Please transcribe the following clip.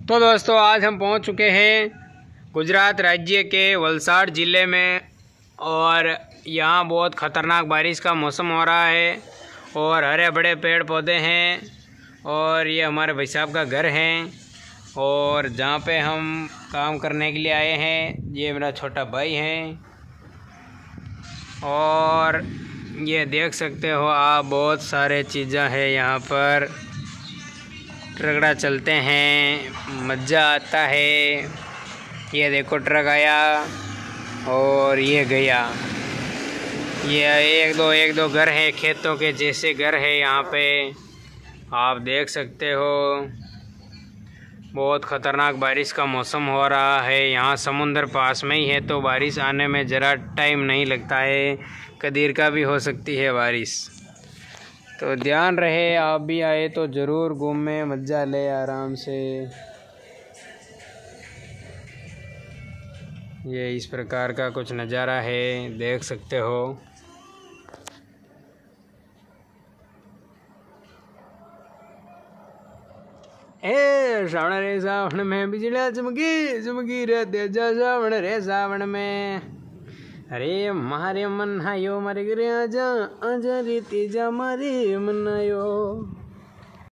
तो दोस्तों आज हम पहुंच चुके हैं गुजरात राज्य के वलसाड़ ज़िले में और यहाँ बहुत ख़तरनाक बारिश का मौसम हो रहा है और हरे भरे पेड़ पौधे हैं और ये हमारे भाई साहब का घर है और जहाँ पे हम काम करने के लिए आए हैं। ये मेरा छोटा भाई है और ये देख सकते हो आप बहुत सारे चीज़ें हैं यहाँ पर। ट्रकड़ा चलते हैं, मज़ा आता है। ये देखो ट्रक आया और ये गया। ये एक दो घर हैं, खेतों के जैसे घर है यहाँ पे, आप देख सकते हो। बहुत ख़तरनाक बारिश का मौसम हो रहा है। यहाँ समुंदर पास में ही है तो बारिश आने में ज़रा टाइम नहीं लगता है, कदीर का भी हो सकती है बारिश। तो ध्यान रहे, आप भी आए तो ज़रूर घूमें, मज़ा ले आराम से। ये इस प्रकार का कुछ नज़ारा है, देख सकते हो। सावण में बिजलियाँ चमकी चमकी रे तेजा सावण रे सावण में। अरे मारे मन आयो मारे घरे आजा आजा रे तेजा मारे मन आयो।